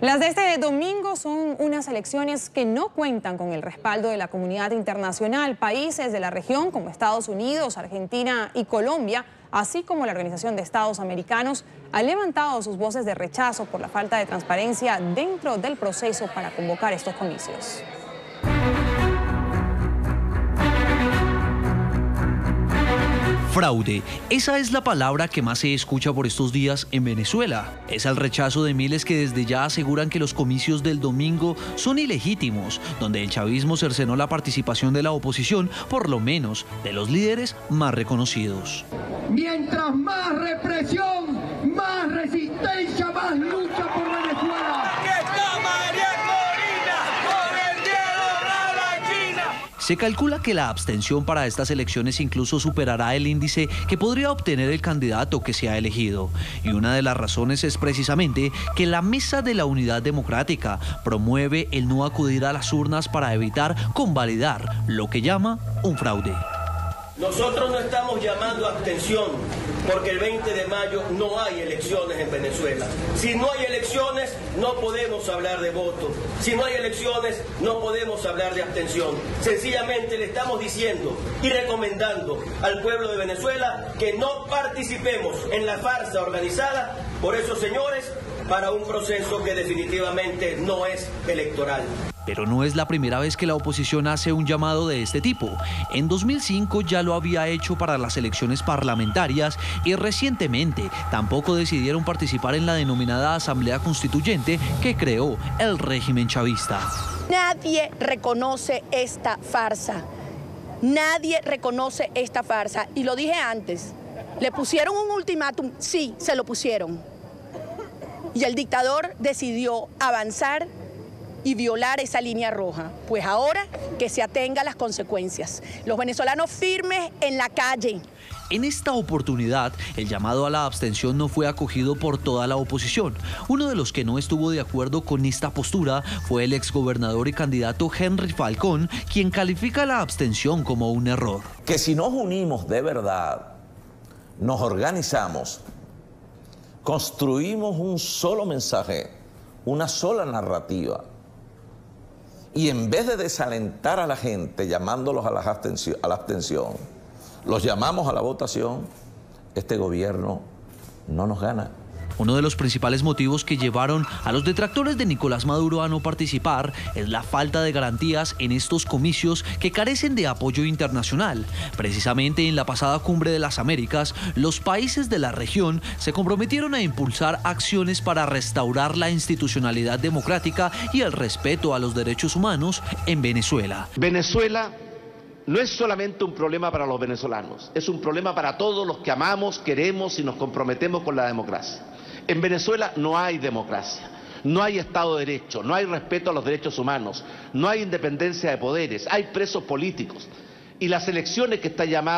Las de este domingo son unas elecciones que no cuentan con el respaldo de la comunidad internacional. Países de la región como Estados Unidos, Argentina y Colombia, así como la Organización de Estados Americanos, han levantado sus voces de rechazo por la falta de transparencia dentro del proceso para convocar estos comicios. Fraude, esa es la palabra que más se escucha por estos días en Venezuela. Es el rechazo de miles que desde ya aseguran que los comicios del domingo son ilegítimos, donde el chavismo cercenó la participación de la oposición, por lo menos de los líderes más reconocidos. Mientras más represión, más resistencia, más lucha por Venezuela. Se calcula que la abstención para estas elecciones incluso superará el índice que podría obtener el candidato que sea elegido. Y una de las razones es precisamente que la Mesa de la Unidad Democrática promueve el no acudir a las urnas para evitar convalidar lo que llama un fraude. Nosotros no estamos llamando a abstención porque el 20 de mayo no hay elecciones en Venezuela. Si no hay elecciones, no podemos hablar de voto. Si no hay elecciones, no podemos hablar de abstención. Sencillamente le estamos diciendo y recomendando al pueblo de Venezuela que no participemos en la farsa organizada por esos señores para un proceso que definitivamente no es electoral. Pero no es la primera vez que la oposición hace un llamado de este tipo. En 2005 ya lo había hecho para las elecciones parlamentarias y recientemente tampoco decidieron participar en la denominada Asamblea Constituyente que creó el régimen chavista. Nadie reconoce esta farsa. Nadie reconoce esta farsa. Y lo dije antes, le pusieron un ultimátum, sí, se lo pusieron. Y el dictador decidió avanzar y violar esa línea roja. Pues ahora que se atenga a las consecuencias. Los venezolanos firmes en la calle. En esta oportunidad, el llamado a la abstención no fue acogido por toda la oposición. Uno de los que no estuvo de acuerdo con esta postura fue el exgobernador y candidato Henry Falcón, quien califica la abstención como un error. Que si nos unimos de verdad, nos organizamos, construimos un solo mensaje, una sola narrativa, y en vez de desalentar a la gente llamándolos a la abstención, los llamamos a la votación, este gobierno no nos gana. Uno de los principales motivos que llevaron a los detractores de Nicolás Maduro a no participar es la falta de garantías en estos comicios que carecen de apoyo internacional. Precisamente en la pasada Cumbre de las Américas, los países de la región se comprometieron a impulsar acciones para restaurar la institucionalidad democrática y el respeto a los derechos humanos en Venezuela. Venezuela no es solamente un problema para los venezolanos, es un problema para todos los que amamos, queremos y nos comprometemos con la democracia. En Venezuela no hay democracia, no hay Estado de Derecho, no hay respeto a los derechos humanos, no hay independencia de poderes, hay presos políticos. Y las elecciones que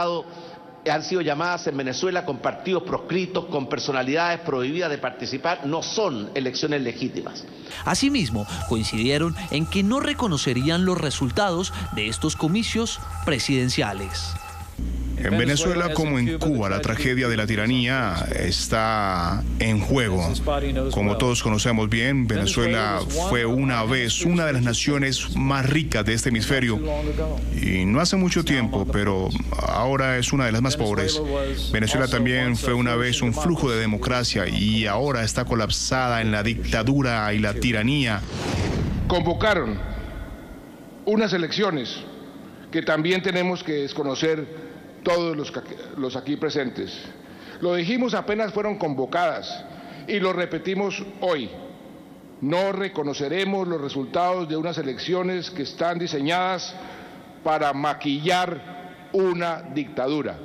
han sido llamadas en Venezuela con partidos proscritos, con personalidades prohibidas de participar, no son elecciones legítimas. Asimismo, coincidieron en que no reconocerían los resultados de estos comicios presidenciales. En Venezuela, como en Cuba, la tragedia de la tiranía está en juego. Como todos conocemos bien, Venezuela fue una vez una de las naciones más ricas de este hemisferio. Y no hace mucho tiempo, pero ahora es una de las más pobres. Venezuela también fue una vez un flujo de democracia y ahora está colapsada en la dictadura y la tiranía. Convocaron unas elecciones que también tenemos que desconocer todos los aquí presentes. Lo dijimos apenas fueron convocadas y lo repetimos hoy. No reconoceremos los resultados de unas elecciones que están diseñadas para maquillar una dictadura.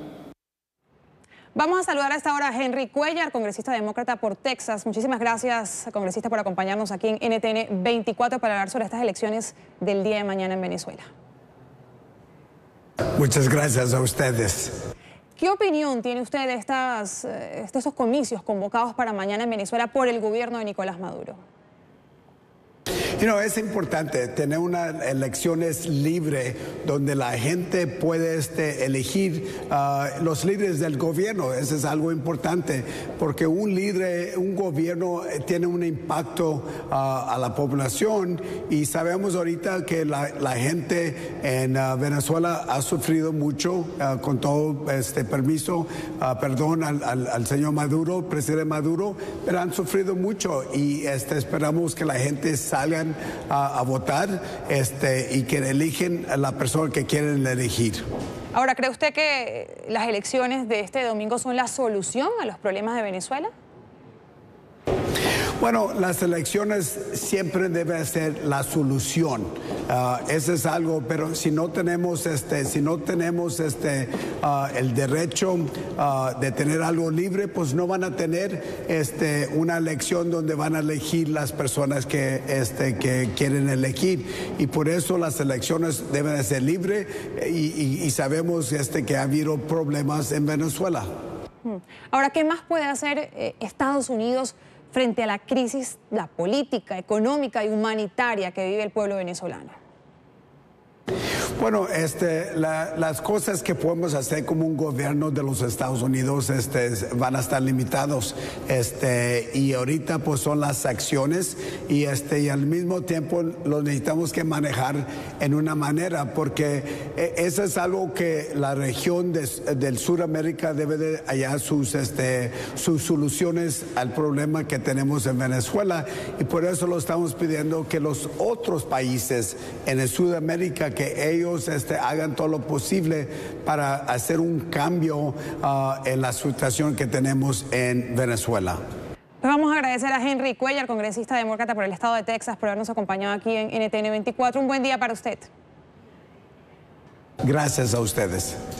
Vamos a saludar a esta hora a Henry Cuellar, congresista demócrata por Texas. Muchísimas gracias, congresista, por acompañarnos aquí en NTN 24 para hablar sobre estas elecciones del día de mañana en Venezuela. Muchas gracias a ustedes. ¿Qué opinión tiene usted de estos comicios convocados para mañana en Venezuela por el gobierno de Nicolás Maduro? Es importante tener unas elecciones libres donde la gente puede elegir los líderes del gobierno. Eso es algo importante porque un gobierno tiene un impacto a la población y sabemos ahorita que la gente en Venezuela ha sufrido mucho, con todo permiso, perdón al señor Maduro, presidente Maduro, pero han sufrido mucho y esperamos que la gente salgan a votar y que eligen a la persona que quieren elegir. Ahora, ¿cree usted que las elecciones de este domingo son la solución a los problemas de Venezuela? Bueno, las elecciones siempre deben ser la solución. Eso es algo, pero si no tenemos el derecho de tener algo libre, pues no van a tener una elección donde van a elegir las personas que quieren elegir. Y por eso las elecciones deben de ser libres y sabemos que ha habido problemas en Venezuela. Ahora, ¿qué más puede hacer Estados Unidos frente a la crisis, la política, económica y humanitaria que vive el pueblo venezolano? Bueno, las cosas que podemos hacer como un gobierno de los Estados Unidos van a estar limitados y ahorita pues son las acciones y al mismo tiempo lo necesitamos que manejar en una manera porque eso es algo que la región del Suramérica debe de hallar sus soluciones al problema que tenemos en Venezuela y por eso lo estamos pidiendo que los otros países en el Sudamérica que ellos hagan todo lo posible para hacer un cambio en la situación que tenemos en Venezuela. Pues vamos a agradecer a Henry Cuellar, congresista demócrata por el estado de Texas, por habernos acompañado aquí en NTN 24. Un buen día para usted. Gracias a ustedes.